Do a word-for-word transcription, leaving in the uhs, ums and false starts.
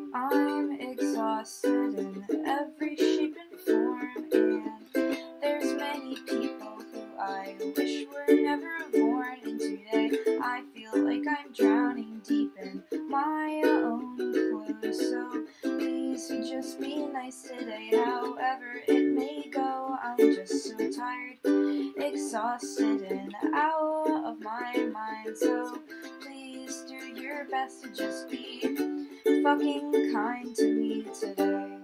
I'm exhausted in every shape and form, and there's many people who I wish were never born. And today I feel like I'm drowning deep in my own clothes. So please just be nice today, however it may go. I'm just so tired, exhausted, and out of my mind. So please do your best to just be fucking kind to me today.